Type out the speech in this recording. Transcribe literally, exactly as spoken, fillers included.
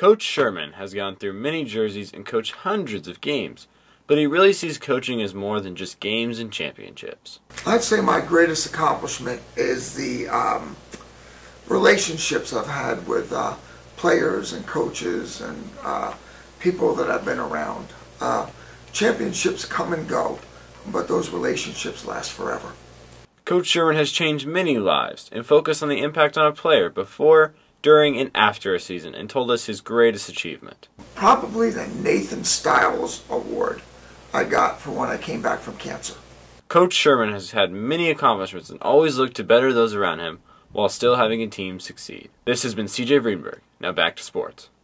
Coach Sherman has gone through many jerseys and coached hundreds of games, but he really sees coaching as more than just games and championships. I'd say my greatest accomplishment is the um, relationships I've had with uh, players and coaches and uh, people that I've been around. Uh, championships come and go, but those relationships last forever. Coach Sherman has changed many lives and focused on the impact on a player before, during, and after a season, and told us his greatest achievement. Probably the Nathan Stiles Award I got for when I came back from cancer. Coach Sherman has had many accomplishments and always looked to better those around him while still having a team succeed. This has been C J Greenberg. Now back to sports.